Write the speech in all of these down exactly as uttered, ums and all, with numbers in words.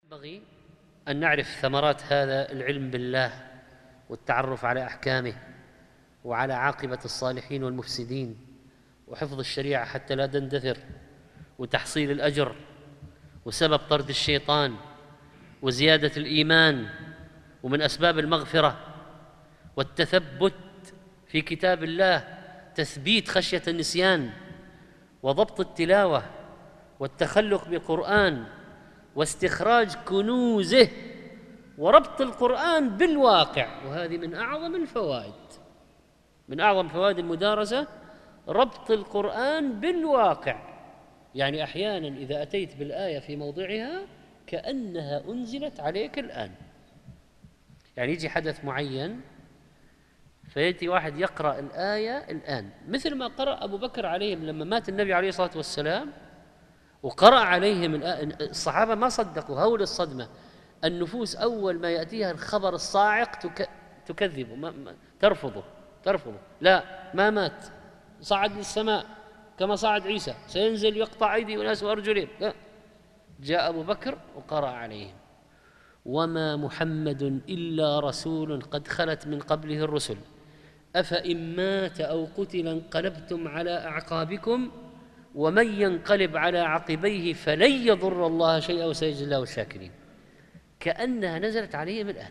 ينبغي أن نعرف ثمرات هذا العلم بالله والتعرف على أحكامه وعلى عاقبة الصالحين والمفسدين وحفظ الشريعة حتى لا تندثر وتحصيل الأجر وسبب طرد الشيطان وزيادة الإيمان ومن أسباب المغفرة والتثبت في كتاب الله، تثبيت خشية النسيان وضبط التلاوة والتخلق بالقرآن واستخراج كنوزه وربط القرآن بالواقع. وهذه من أعظم الفوائد، من أعظم فوائد المدارسة ربط القرآن بالواقع. يعني أحيانا إذا أتيت بالآية في موضعها كأنها أنزلت عليك الآن. يعني يجي حدث معين فيأتي واحد يقرأ الآية الآن، مثل ما قرأ أبو بكر عليهم لما مات النبي عليه الصلاة والسلام وقرأ عليهم الصحابة ما صدقوا، هول الصدمة. النفوس أول ما يأتيها الخبر الصاعق تكذبه، ما ما ترفضه ترفضه لا ما مات، صعد للسماء كما صعد عيسى، سينزل يقطع أيدي وناس وأرجلهم. جاء أبو بكر وقرأ عليهم: وما محمد إلا رسول قد خلت من قبله الرسل أفإن مات أو قتل انقلبتم على أعقابكم ومن ينقلب على عقبيه فلن يضر الله شيئا وسيجزي الله الشاكرين. كأنها نزلت عليهم الآن.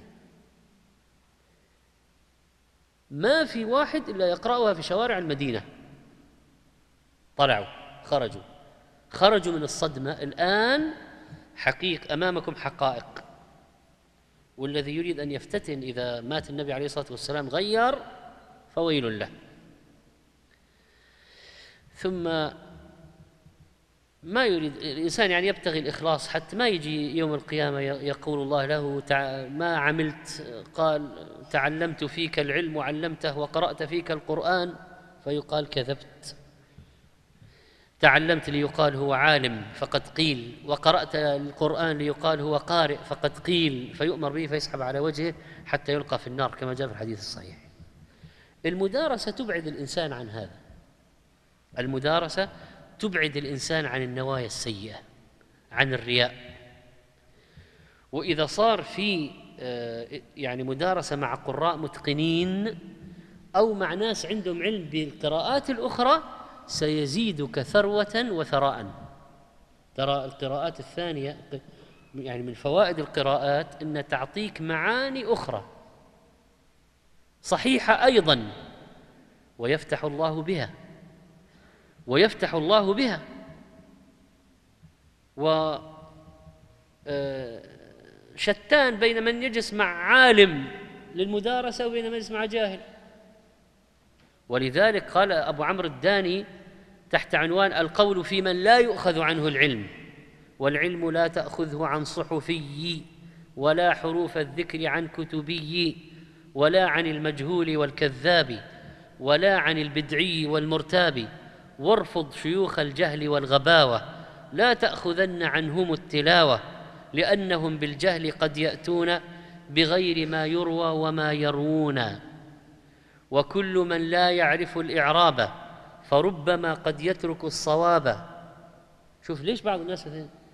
ما في واحد إلا يقرأها في شوارع المدينة. طلعوا خرجوا خرجوا من الصدمة. الآن حقيق أمامكم حقائق، والذي يريد أن يفتتن إذا مات النبي عليه الصلاة والسلام غير فويل له. ثم ما يريد الإنسان يعني يبتغي الإخلاص حتى ما يجي يوم القيامة يقول الله له ما عملت، قال تعلمت فيك العلم وعلمته وقرأت فيك القرآن فيقال كذبت. تعلمت ليقال هو عالم فقد قيل، وقرأت القرآن ليقال هو قارئ فقد قيل، فيؤمر به فيسحب على وجهه حتى يلقى في النار كما جاء في الحديث الصحيح. المدارسة تبعد الإنسان عن هذا. المدارسة تبعد الإنسان عن النوايا السيئة، عن الرياء. وإذا صار في يعني مدارسة مع قراء متقنين أو مع ناس عندهم علم بالقراءات الأخرى سيزيدك ثروة وثراء. ترى القراءات الثانية يعني من فوائد القراءات أن تعطيك معاني أخرى صحيحة أيضا، ويفتح الله بها ويفتح الله بها وشتان بين من يجلس مع عالم للمدارسة وبين من يجلس مع جاهل. ولذلك قال أبو عمرو الداني تحت عنوان القول في من لا يؤخذ عنه العلم: والعلم لا تأخذه عن صحفي ولا حروف الذكر عن كتبي ولا عن المجهول والكذاب ولا عن البدعي والمرتاب، وارفض شيوخ الجهل والغباوة لا تأخذن عنهم التلاوة لأنهم بالجهل قد يأتون بغير ما يروى وما يروون، وكل من لا يعرف الإعراب فربما قد يترك الصواب. شوف ليش بعض الناس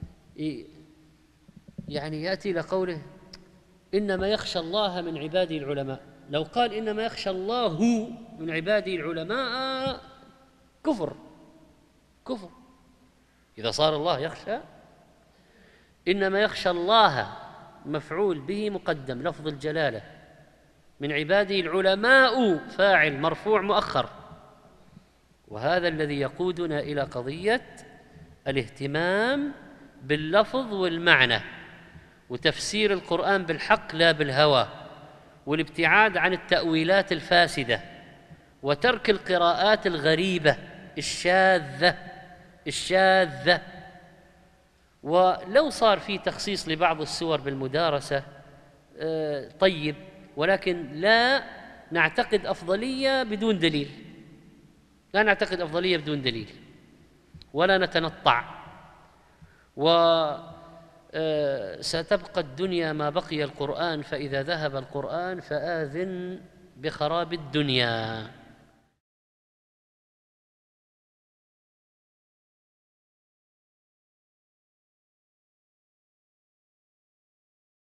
يعني يأتي لقوله إنما يخشى الله من عباده العلماء. لو قال إنما يخشى الله من عباده العلماء كفر كفر. إذا صار الله يخشى، إنما يخشى الله مفعول به مقدم لفظ الجلالة، من عباده العلماء فاعل مرفوع مؤخر. وهذا الذي يقودنا إلى قضية الاهتمام باللفظ والمعنى وتفسير القرآن بالحق لا بالهوى، والابتعاد عن التأويلات الفاسدة وترك القراءات الغريبة الشاذة الشاذة. ولو صار في تخصيص لبعض السور بالمدارسة طيب، ولكن لا نعتقد أفضلية بدون دليل، لا نعتقد أفضلية بدون دليل ولا نتنطع. وستبقى الدنيا ما بقي القرآن، فإذا ذهب القرآن فآذن بخراب الدنيا.